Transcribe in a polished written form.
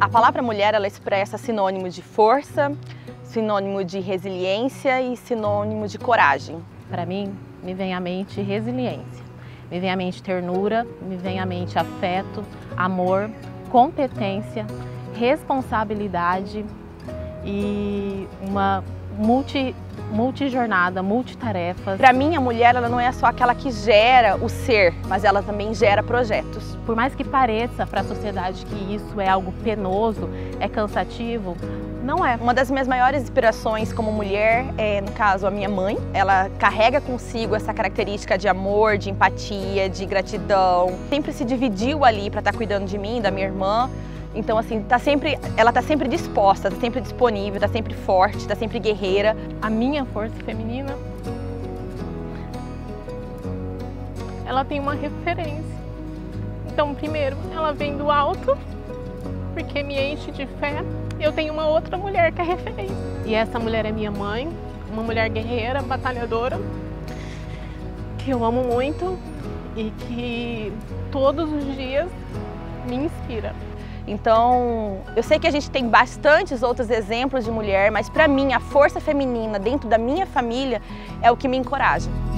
palavra mulher, ela expressa sinônimo de força, sinônimo de resiliência e sinônimo de coragem. Para mim, me vem à mente resiliência, me vem à mente ternura, me vem à mente afeto, amor, competência, responsabilidade e uma multijornada, multitarefas. Para mim, a mulher ela não é só aquela que gera o ser, mas ela também gera projetos. Por mais que pareça para a sociedade que isso é algo penoso, é cansativo, não é. Uma das minhas maiores inspirações como mulher é, no caso, a minha mãe. Ela carrega consigo essa característica de amor, de empatia, de gratidão. Sempre se dividiu ali para estar cuidando de mim, da minha irmã. Então, assim, ela tá sempre disposta, tá sempre disponível, tá sempre forte, tá sempre guerreira. A minha força feminina, ela tem uma referência. Então, primeiro, ela vem do alto, porque me enche de fé. Eu tenho uma outra mulher que é referência. E essa mulher é minha mãe, uma mulher guerreira, batalhadora, que eu amo muito e que todos os dias me inspira. Então, eu sei que a gente tem bastantes outros exemplos de mulher, mas para mim a força feminina dentro da minha família é o que me encoraja.